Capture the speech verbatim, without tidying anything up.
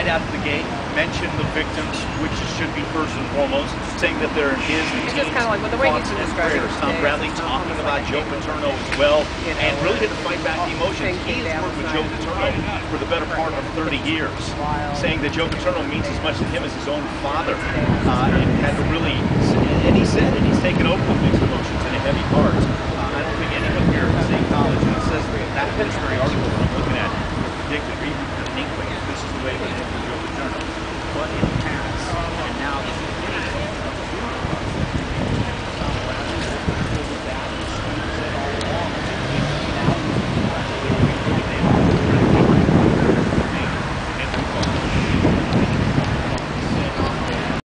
right out of the gate, mentioned the victims, which should be first and foremost, saying that they're his and It's just kind of like, well, the way he's been describing it Tom today, Bradley it's talking almost about like Joe a Paterno thing, as well, you know, and really where didn't fight back the emotions. thing He came has down worked with the Joe side. Paterno for the better part of thirty years, saying that Joe Paterno means as much to him as his own father, uh, and had to really, and he said it, he's taken over with mixed emotions and a heavy heart. Uh, I don't think anyone here at State College, and it says that in this very article that I'm looking at, predicted or even an inkling that this is the way it would end for Joe Paterno. But in